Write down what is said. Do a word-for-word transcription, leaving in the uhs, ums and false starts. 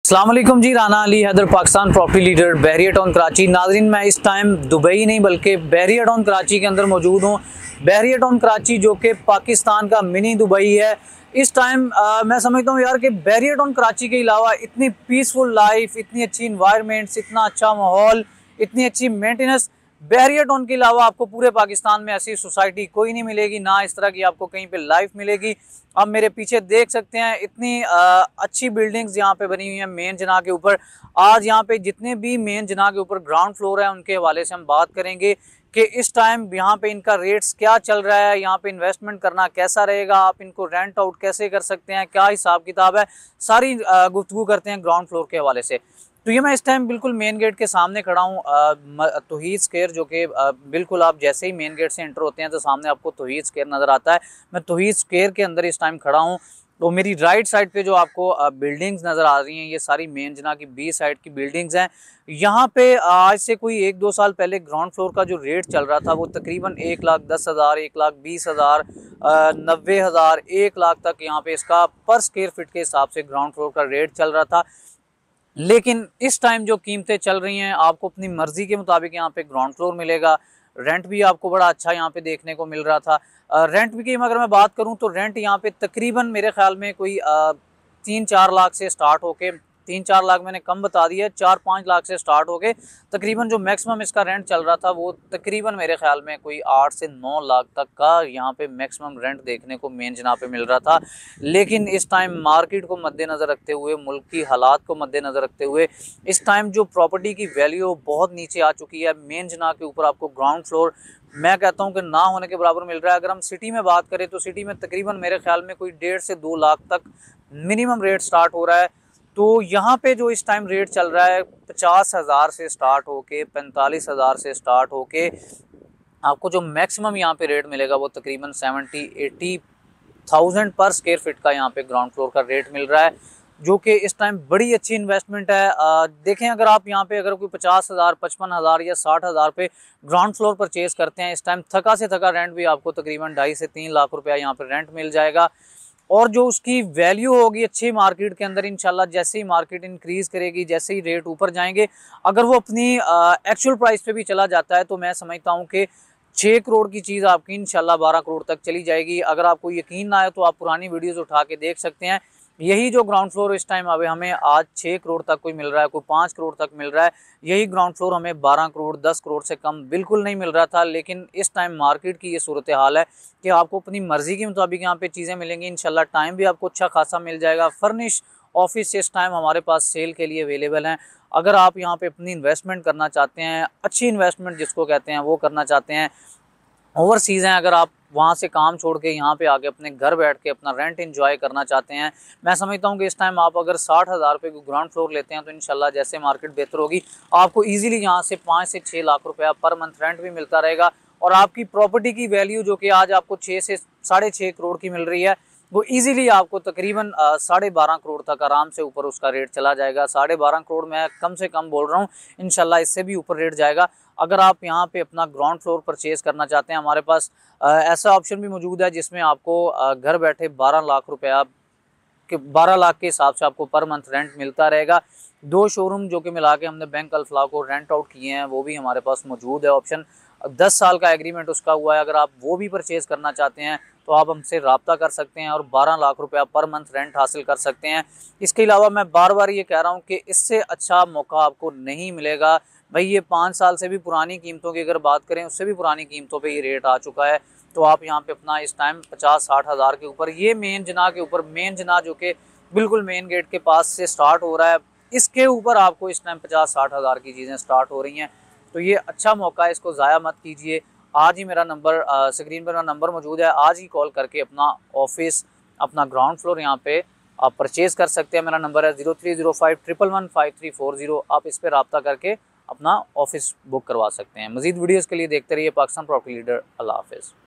अस्सलाम वालेकुम जी, Rana Ali Haider, Pakistan property leader, Bahria town Karachi. नाजरीन, मैं इस टाइम दुबई नहीं बल्कि बहरिया टाउन कराची के अंदर मौजूद हूँ। बहरिया टाउन कराची जो कि पाकिस्तान का मिनी दुबई है। इस टाइम मैं समझता हूँ यार कि बहरिया टाउन कराची के अलावा इतनी पीसफुल लाइफ, इतनी अच्छी इन्वायरमेंट्स, इतना अच्छा माहौल, इतनी अच्छी मेंटेनेंस बहरिया टाउन के अलावा आपको पूरे पाकिस्तान में ऐसी सोसाइटी कोई नहीं मिलेगी, ना इस तरह की आपको कहीं पे लाइफ मिलेगी। आप मेरे पीछे देख सकते हैं इतनी आ, अच्छी बिल्डिंग्स यहाँ पे बनी हुई हैं मेन जना के ऊपर। आज यहाँ पे जितने भी मेन जना के ऊपर ग्राउंड फ्लोर है उनके हवाले से हम बात करेंगे कि इस टाइम यहाँ पे इनका रेट्स क्या चल रहा है, यहाँ पे इन्वेस्टमेंट करना कैसा रहेगा, आप इनको रेंट आउट कैसे कर सकते हैं, क्या हिसाब किताब है, सारी गुफ्तगू करते हैं ग्राउंड फ्लोर के हवाले से। तो ये मैं इस टाइम बिल्कुल मेन गेट के सामने खड़ा हूँ, तौहीद स्क्वायर, जो कि बिल्कुल आप जैसे ही मेन गेट से एंटर होते हैं तो सामने आपको तौहीद स्क्वायर नज़र आता है। मैं तौहीद स्क्वायर के अंदर इस टाइम खड़ा हूँ। तो मेरी राइट साइड पे जो आपको बिल्डिंग्स नज़र आ रही हैं ये सारी मेन जना की बी साइड की बिल्डिंग्स हैं। यहाँ पे आज से कोई एक दो साल पहले ग्राउंड फ्लोर का जो रेट चल रहा था वो तकरीबन एक लाख दस हज़ार, एक लाख बीस हज़ार, नब्बे हज़ार, एक लाख तक यहाँ पे इसका पर स्क्वायर फिट के हिसाब से ग्राउंड फ्लोर का रेट चल रहा था। लेकिन इस टाइम जो कीमतें चल रही हैं, आपको अपनी मर्जी के मुताबिक यहाँ पे ग्राउंड फ्लोर मिलेगा। रेंट भी आपको बड़ा अच्छा यहाँ पे देखने को मिल रहा था। रेंट भी की अगर मैं बात करूँ तो रेंट यहाँ पे तकरीबन मेरे ख्याल में कोई आ, तीन चार लाख से स्टार्ट होके, तीन चार लाख मैंने कम बता दिया, चार पाँच लाख से स्टार्ट हो गए। तकरीबन जो मैक्सिमम इसका रेंट चल रहा था वो तकरीबन मेरे ख्याल में कोई आठ से नौ लाख तक का यहाँ पे मैक्सिमम रेंट देखने को मेन जना पे मिल रहा था। लेकिन इस टाइम मार्केट को मद्देनज़र रखते हुए, मुल्क की हालात को मद्देनज़र रखते हुए, इस टाइम जो प्रॉपर्टी की वैल्यू बहुत नीचे आ चुकी है। मेन जना के ऊपर आपको ग्राउंड फ्लोर मैं कहता हूँ कि ना होने के बराबर मिल रहा है। अगर हम सिटी में बात करें तो सिटी में तकरीबन मेरे ख्याल में कोई डेढ़ से दो लाख तक मिनिमम रेट स्टार्ट हो रहा है। तो यहाँ पे जो इस टाइम रेट चल रहा है पचास हज़ार से स्टार्ट होके, पैंतालीस हज़ार से स्टार्ट होके, आपको जो मैक्सिमम यहाँ पे रेट मिलेगा वो तकरीबन सेवेंटी एटी थाउजेंड पर स्क्वायर फिट का यहाँ पे ग्राउंड फ्लोर का रेट मिल रहा है, जो कि इस टाइम बड़ी अच्छी इन्वेस्टमेंट है। आ, देखें, अगर आप यहाँ पे अगर कोई पचास हज़ार, पचपन हज़ार या साठ हज़ार पे ग्राउंड फ्लोर परचेज़ करते हैं, इस टाइम थका से थका रेंट भी आपको तकरीबन ढाई से तीन लाख रुपया यहाँ पे रेंट मिल जाएगा। और जो उसकी वैल्यू होगी अच्छी मार्केट के अंदर, इंशाल्लाह जैसे ही मार्केट इंक्रीज करेगी, जैसे ही रेट ऊपर जाएंगे, अगर वो अपनी एक्चुअल प्राइस पे भी चला जाता है तो मैं समझता हूँ कि छः करोड़ की चीज़ आपकी इंशाल्लाह बारह करोड़ तक चली जाएगी। अगर आपको यकीन ना आए तो आप पुरानी वीडियोस उठा के देख सकते हैं। यही जो ग्राउंड फ्लोर इस टाइम अभी हमें आज छः करोड़ तक कोई मिल रहा है, कोई पाँच करोड़ तक मिल रहा है, यही ग्राउंड फ्लोर हमें बारह करोड़, दस करोड़ से कम बिल्कुल नहीं मिल रहा था। लेकिन इस टाइम मार्केट की ये सूरत हाल है कि आपको अपनी मर्ज़ी के मुताबिक यहाँ पे चीज़ें मिलेंगी। इंशाल्लाह टाइम भी आपको अच्छा खासा मिल जाएगा। फर्निश ऑफिस इस टाइम हमारे पास सेल के लिए अवेलेबल हैं। अगर आप यहाँ पे अपनी इन्वेस्टमेंट करना चाहते हैं, अच्छी इन्वेस्टमेंट जिसको कहते हैं वो करना चाहते हैं, ओवरसीज़ हैं, अगर आप वहाँ से काम छोड़ के यहाँ पे आके अपने घर बैठ के अपना रेंट एंजॉय करना चाहते हैं, मैं समझता हूँ कि इस टाइम आप अगर साठ हज़ार रुपये को ग्राउंड फ्लोर लेते हैं तो इंशाल्लाह जैसे मार्केट बेहतर होगी आपको इजीली यहाँ से पाँच से छः लाख रुपया पर मंथ रेंट भी मिलता रहेगा। और आपकी प्रॉपर्टी की वैल्यू जो कि आज आपको छः से साढ़े छः करोड़ की मिल रही है, वो इजीली आपको तकरीबन साढ़े बारह करोड़ तक आराम से ऊपर उसका रेट चला जाएगा। साढ़े बारह करोड़ मैं कम से कम बोल रहा हूँ, इंशाल्लाह इससे भी ऊपर रेट जाएगा। अगर आप यहाँ पे अपना ग्राउंड फ्लोर परचेज़ करना चाहते हैं, हमारे पास आ, ऐसा ऑप्शन भी मौजूद है जिसमें आपको आ, घर बैठे बारह लाख रुपया के बारह लाख के हिसाब से आपको पर मंथ रेंट मिलता रहेगा। दो शोरूम जो कि मिला के हमने बैंक अल्फला को रेंट आउट किए हैं वो भी हमारे पास मौजूद है ऑप्शन। दस साल का एग्रीमेंट उसका हुआ है। अगर आप वो भी परचेज़ करना चाहते हैं तो आप हमसे रब्ता कर सकते हैं और बारह लाख रुपया पर मंथ रेंट हासिल कर सकते हैं। इसके अलावा मैं बार बार ये कह रहा हूँ कि इससे अच्छा मौका आपको नहीं मिलेगा। भाई ये पाँच साल से भी पुरानी कीमतों की अगर बात करें, उससे भी पुरानी कीमतों पे ये रेट आ चुका है। तो आप यहाँ पे अपना इस टाइम पचास साठ हज़ार के ऊपर, ये मेन जना के ऊपर, मेन जना जो कि बिल्कुल मेन गेट के पास से स्टार्ट हो रहा है, इसके ऊपर आपको इस टाइम पचास साठ हज़ार की चीज़ें स्टार्ट हो रही हैं। तो ये अच्छा मौका है, इसको ज़ाया मत कीजिए। आज ही मेरा नंबर स्क्रीन पर मेरा नंबर मौजूद है, आज ही कॉल करके अपना ऑफिस, अपना ग्राउंड फ्लोर यहाँ पे आप परचेज़ कर सकते हैं। मेरा नंबर है zero three zero five triple one five three four zero. आप इस पर रब्ता करके अपना ऑफिस बुक करवा सकते हैं। मज़ीद वीडियोज़ के लिए देखते रहिए पाकिस्तान प्रॉपर्टी लीडर। अल्लाह हाफ़िज़।